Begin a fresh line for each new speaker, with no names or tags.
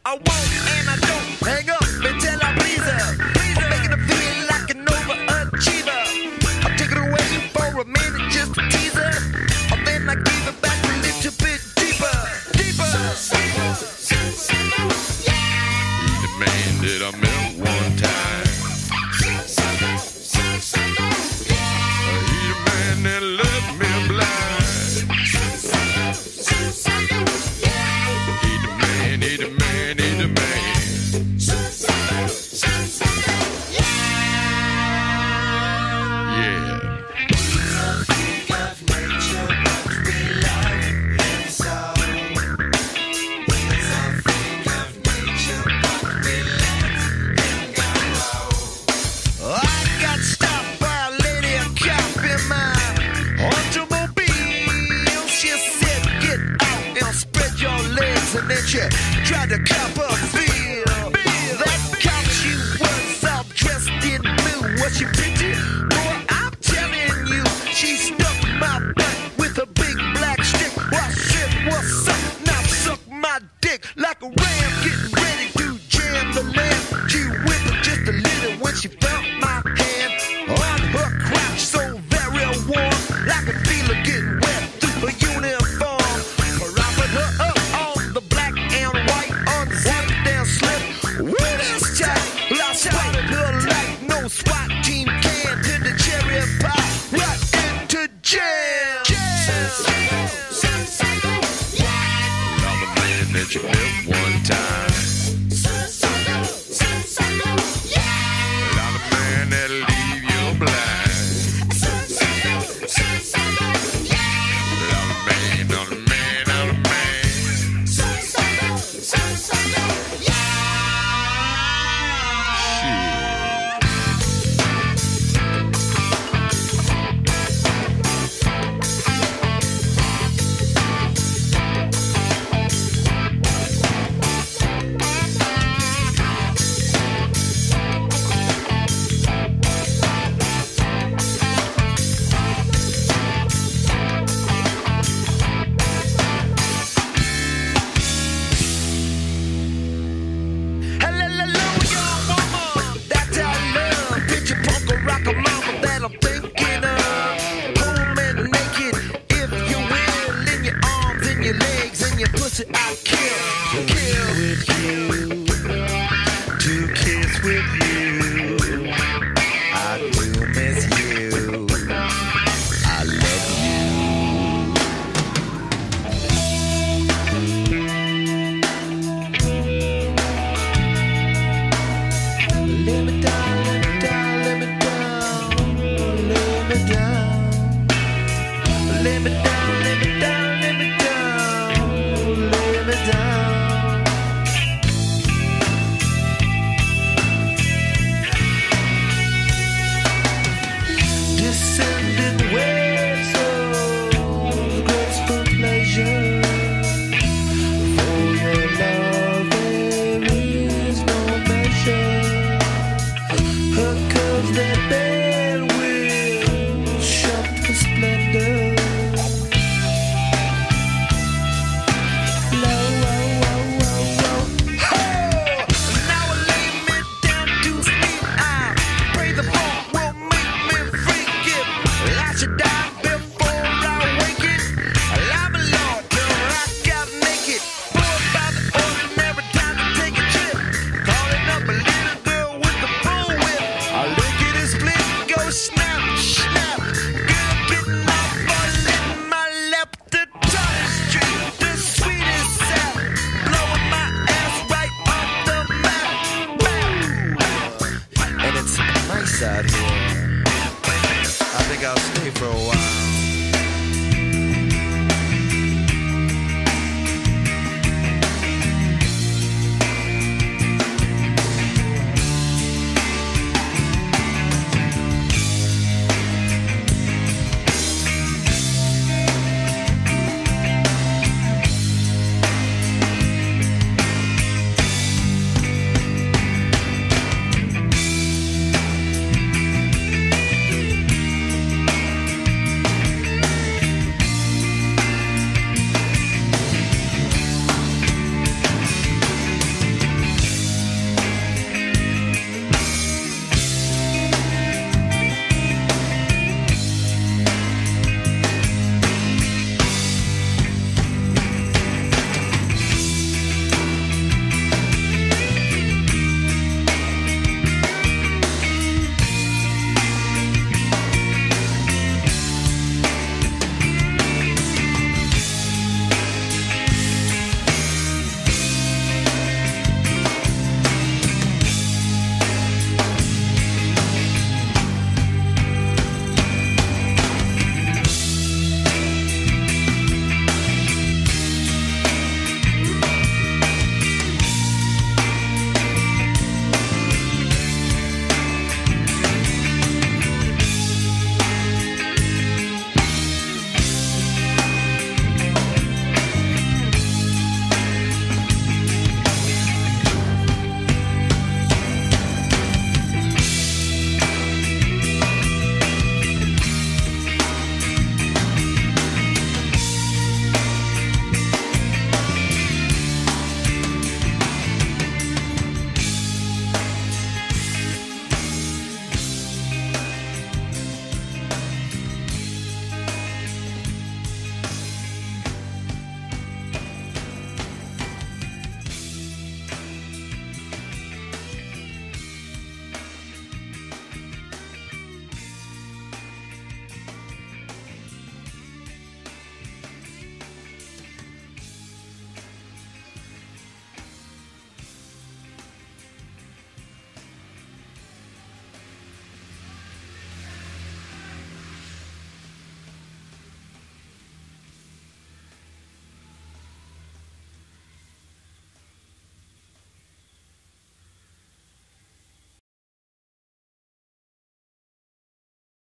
I won't and I don't hang up until I please her. I'm making her feel like an overachiever. I'll take it away for a minute just to tease her. And then I give it back a little bit deeper, deeper.
He's the man that I met one time. He's the man that left me blind. He's the man, he's the man, he's the man.
And then she tried to cop a feel. That cop, she was all dressed in blue. Was she pretty? Boy, I'm telling you, she stuck my butt with a big black stick. Well, I said, what's up? Now suck my dick like a ram getting ready to jam the lamb. She whimpered just a little when she felt my hand on her crotch, so very warm, like a feeler getting wet through her uniform. Propping her up. Spotted her like no SWAT team can to the cherry pie, right into jam.
I'm the man that you met one time. I'm the man that'll leave you blind. I'm the man, I'm the man, I'm the man.
I kill with you, to kiss with you. I do miss you. I love you. Let me down, let me down, let me down, let me down, let me down, let me down, let me down. Lay me down. Descending waves of graceful pleasure. For your love there is no measure. Her curves that bear will shout for splendor. Out here, I think I'll stay for a while.